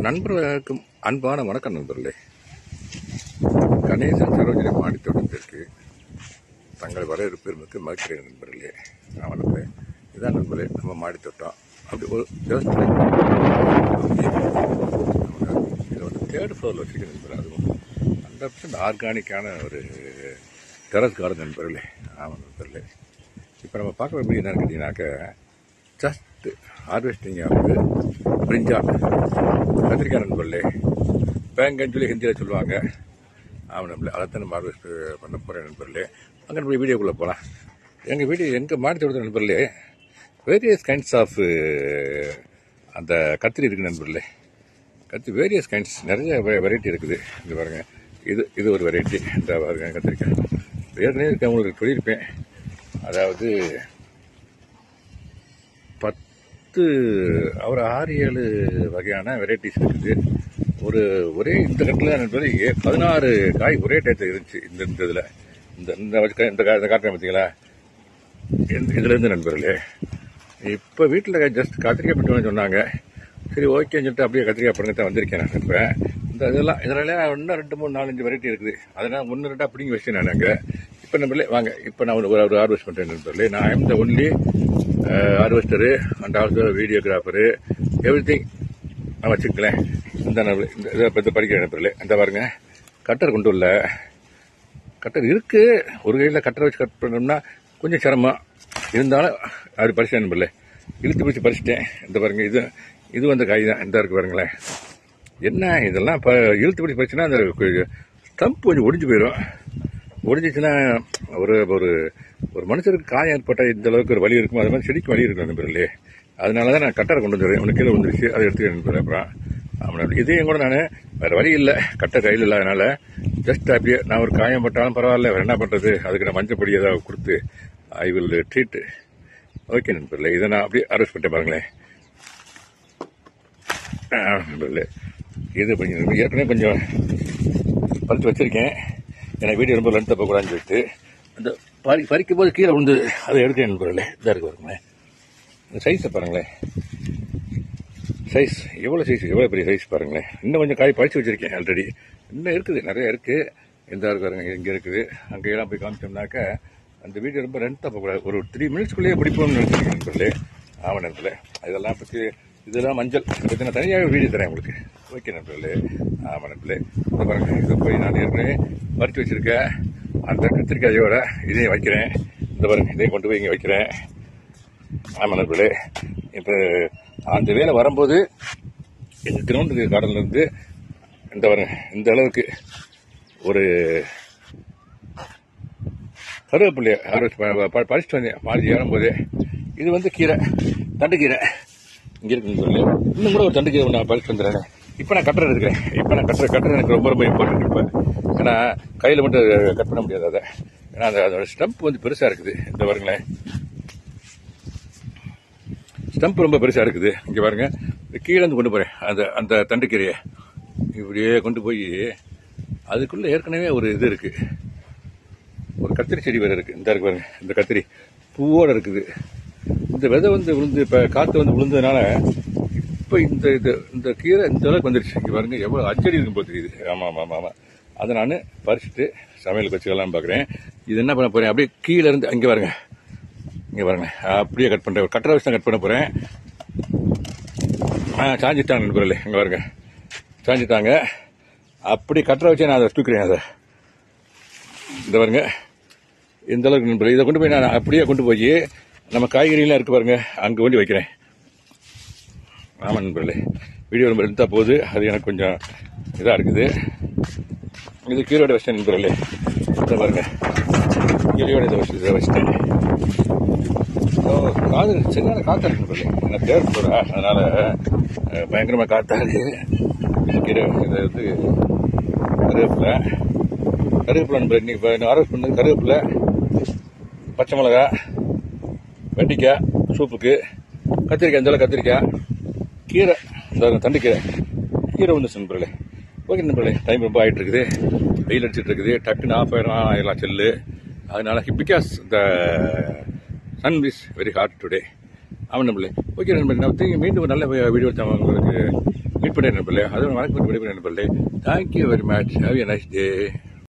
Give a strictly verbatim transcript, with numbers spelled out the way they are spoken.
நண்பர்களுக்கும் அன்பான வணக்கம் நண்பர்களே. கணேசன் சரோஜனை மாடித்தோட்டத்திற்கு தங்கள் வரவேற்பு மகிழ்ச்சி நண்பர்களே. அவனுக்கு இதான் நண்பர்களே நம்ம மாடித்தோட்டம். அப்படி ஒரு இதை வந்து தேர்ட் ஃப்ளோரில் வச்சுருக்க நண்பர். அதுவும் ஹண்ட்ரட் பர்சன்ட் ஆர்கானிக்கான ஒரு டெரஸ் கார்டன் நண்பர்களே. ஆமாம் நண்பர்களே, இப்போ நம்ம பார்க்குற எப்படி என்னன்னு கேட்டிங்கனாக்க ஜஸ்ட் ஹார்வெஸ்டிங் ஆகுது பிரிஞ்சால் கத்திரிக்காய் நண்பர்களே. பேங்கன்னு சொல்லி ஹிந்தியில் சொல்லுவாங்க. ஆமாம் நண்பர்களே, அதைத்தான் நம்ம ஹார்வெஸ்ட் பண்ண போகிறேன் நண்பர்களே. அங்கே நம்ம வீடியோக்குள்ளே போகலாம். எங்கள் வீடியோ எங்கள் மாடி தோட்டத்தில் நண்பர்களே வேரியஸ் கைண்ட்ஸ் ஆஃப் அந்த கத்திரி இருக்குது நண்பர்களே. கத்திரி வேரியஸ் கைண்ட்ஸ் நிறைய வெரைட்டி இருக்குது. இது பாருங்கள், இது இது ஒரு வெரைட்டி. இந்த பாருங்க கத்திரிக்காய் ஏற்கனவே இருக்க உங்களுக்கு சொல்லியிருப்பேன். அதாவது பத்து ஒரு ஆறு ஏழு வகையான வெரைட்டிஸ் இருக்குது. ஒரு ஒரே இந்த கட்டில் நண்பர் பதினாறு காய் ஒரே டயத்தில் இருந்துச்சு. இந்த இந்த இதில் இந்த இந்த இந்த காட்டுறேன் பார்த்தீங்களா, இதுலேருந்து நண்பர்களே. இப்போ வீட்டில் ஜஸ்ட் கத்திரிக்காய் பண்ணுவேன்னு சொன்னாங்க. சரி ஓகேன்னு சொல்லிட்டு அப்படியே கத்திரிக்காய் பண்ணுங்க தான் வந்திருக்கேன் நான். இப்போ இந்த இதெல்லாம் இதெல்லாம் இன்னும் ரெண்டு மூணு நாலஞ்சு வெரைட்டி இருக்குது. அதனால் ஒன்று ரெண்டாக பிடிங்கி வச்சேன் நான் அங்கே. இப்போ நண்பர்களே வாங்க, இப்போ நான் ஒரு ஒரு ஹார்வெஸ்ட் பண்ணுறேன் நண்பர்களே. நான் I'm the only harvester and also videographer everything நான் வச்சுக்கலேன். இந்த இந்த இதை பற்றி படிக்கிறேன் நண்பர்களே. அந்த பாருங்க கட்டர் கொண்டு வரல. கட்டர் இருக்குது, ஒரு கையில் கட்டரை வச்சு கட் பண்ணோம்னா கொஞ்சம் சிரமம் இருந்தாலும் அப்படி பறிச்சிட்டேன் நண்பர்களே. இழுத்து பிடிச்சி பறிச்சிட்டேன். இந்த பாருங்க, இது இது வந்து காய் தான். இந்த இருக்கு பாருங்களேன். என்ன இதெல்லாம் இப்போ இழுத்து பிடிச்சி பறிச்சுன்னா அந்த ஸ்டம்ப் கொஞ்சம் ஒடிஞ்சு போயிடும். ஒடிஞ்சிச்சுன்னா ஒரு ஒரு ஒரு மனுஷருக்கு காயம் ஏற்பட்ட இந்த அளவுக்கு ஒரு வலி இருக்கும். அது மாதிரி செடிக்கு வலி இருக்கும் நண்பர்களே. அதனால தான் நான் கட்டரை கொண்டு வந்துடுறேன். உனக்கு கீழே வந்துருச்சு, அதை எடுத்துக்கிறேன் நண்பர். அப்புறம் ஆமாம், இதையும் கூட நான் வேறு வழி இல்லை, கட்டை கையில் இல்லை. அதனால் ஜஸ்ட் அப்படியே நான் ஒரு காயம் பட்டாலும் பரவாயில்ல, வேறு என்ன பண்ணுறது, அதுக்கு நான் மஞ்சள் பொடி ஏதாவது கொடுத்து ஐ வில் ட்ரீட். ஓகே நண்பர்களே, இதை நான் அப்படியே அரெஸ்ட் பண்ணிட்டேன் பாருங்களேன் நண்பர்களே. இது கொஞ்சம் ஏற்கனவே கொஞ்சம் பறித்து வச்சுருக்கேன். எனக்கு வீடியோ ரொம்ப லென்த் தப்பக்கூடாதுன்னு சொல்லிட்டு அந்த பறி பறிக்கும் போது கீழே விழுந்து அதை எடுக்கிறேன் நண்பர்களே. இதாக இருக்கு பாருங்களேன், இந்த சைஸை பாருங்களேன். சைஸ் எவ்வளோ சைஸ், எவ்வளோ பெரிய சைஸ் பாருங்களேன். இன்னும் கொஞ்சம் காய் பறித்து வச்சுருக்கேன் ஆல்ரெடி. இன்னும் இருக்குது, நிறைய இருக்குது. எந்த இருக்கு பாருங்க, இங்கே இருக்குது. அங்கேயெல்லாம் போய் காமிச்சோம்னாக்க அந்த வீடியோ ரொம்ப லென்த் தப்பக்கூடாது. ஒரு த்ரீ மினிட்ஸ்க்குள்ளேயே பிடிப்போம்னு நினச்சிருக்கேன் நண்பர்களே. ஆமாம் நண்பர்களே, இதெல்லாம் பற்றி இதெல்லாம் மஞ்சள் பற்றி நான் தனியாக வீடியோ தரேன் உங்களுக்கு. ஓகே நண்பர்களே. ஆமாம் நண்பர்களே, இதை பாருங்கள். இதை போய் நான் ஏற்கனவே பறித்து வச்சுருக்கேன் அந்த கத்திரிக்காயோட இதையும் வைக்கிறேன். இந்த பாருங்கள், இதையும் கொண்டு போய் இங்கே வைக்கிறேன். ஆமாம் நண்பர்களே, இப்போ அந்த வேலை வரும்போது இந்த கிரவுண்டு கார்டன்லேருந்து இந்த பாருங்க இந்த அளவுக்கு ஒரு கருவேப்பிள்ளைய பறிச்சுட்டு வந்தேன் மாடி ஏறும்போது. இது வந்து கீரை, தண்டுக்கீரை இங்கே இருக்குன்னு சொல்லி இன்னும் கூட ஒரு தண்டுக்கீரை நான் பறிச்சுட்டு வந்துடுறேன். இப்போ நான் கட்டுரை எடுக்கிறேன். இப்போ நான் கட்டுற கட்டுரை எனக்கு ரொம்ப ரொம்ப இம்பார்ட்டன்ட். இப்போ ஏன்னா கையில் மட்டும் கட் பண்ண முடியாது அதை. ஏன்னா அந்த அதோட ஸ்டம்ப் வந்து பெருசாக இருக்குது. இந்த பாருங்களேன், ஸ்டம்ப் ரொம்ப பெருசாக இருக்குது. இங்கே பாருங்க, கீழேருந்து கொண்டு போகிறேன் அந்த அந்த தண்டுக்கீரையை இப்படியே கொண்டு போய் அதுக்குள்ளே ஏற்கனவே ஒரு இது இருக்குது, ஒரு கத்திரி செடி வேறு இருக்குது. இந்த இருக்கு பாருங்க, இந்த கத்திரி பூவோடு இருக்குது. இந்த விதை வந்து விழுந்து இப்போ காற்று வந்து விழுந்ததுனால இப்போ இந்த இது இந்த கீரை இந்த அளவுக்கு வந்துடுச்சு. இங்கே பாருங்க எவ்வளோ அச்சடி இருக்கும் போது தெரியுது. ஆமாம் ஆமாம் ஆமாம். அதை நான் பறிச்சுட்டு சமையலுக்கு வச்சுக்கலாம்னு பார்க்குறேன். இது என்ன பண்ண போகிறேன், அப்படியே கீழே இருந்து அங்கே பாருங்க, இங்கே பாருங்க அப்படியே கட் பண்ணுறேன். ஒரு கட்டரை வச்சு தான் கட் பண்ண போகிறேன். ஆ சாஞ்சிட்டாங்க நண்பர்களே, இங்கே பாருங்க சாஞ்சிட்டாங்க. அப்படி கட்டரை வச்சு நான் அதை தூக்குறேன். அதை இந்த பாருங்க இந்த அளவுக்கு நண்பர்களே. இதை கொண்டு போய் நான் அப்படியே கொண்டு போய் நம்ம காய்கறிலாம் இருக்குது பாருங்க, அங்கே கொண்டு வைக்கிறேன். ஆமாம் நண்பர்களே, வீடியோ ரொம்ப எடுத்தா போகுது, அது எனக்கு கொஞ்சம் இதாக இருக்குது. இது கீரையோட வச்சிட்டேன் நண்பர்களே. இதை பாருங்க, கீரையோட இதை வச்சு இதை வச்சுட்டேன். காது சரியான காற்றா இருக்கு நண்பர்களே. எனக்கு தேர் போகிறா, அதனால் பயங்கரமாக காத்தாது. கீரை இதை வந்து கருவேப்பிலை கருவேப்பிலை நண்பர் இன்னைக்கு இப்போ ஆர்வஸ் பண்ணது கருவேப்பிலை, பச்சை மிளகா, வெண்டிக்காய் சூப்புக்கு, கத்திரிக்காய் இந்த கத்திரிக்காய், கீரை இந்த தண்டுக்கீரை கீரை வந்து நண்பர்களே. ஓகே நண்பர்களே, டைம் ரொம்ப ஆகிட்டு இருக்குது, வெயில் அடிச்சுட்டு இருக்குது. டக்குன்னு ஆஃப் ஆயிரம் ஆயிடலாம் செல்லு. அதனால because the sun is very hot today. ஆமாம் நண்பர்களே. ஓகே நண்பர்களே, நான் மீண்டும் ஒரு நல்ல வீடியோ உங்களுக்கு மீட் பண்ண நண்பர்களே. அதுவும் வணக்கம் மீட் பண்ண நண்பர்களே. Thank you very much. Have a nice day.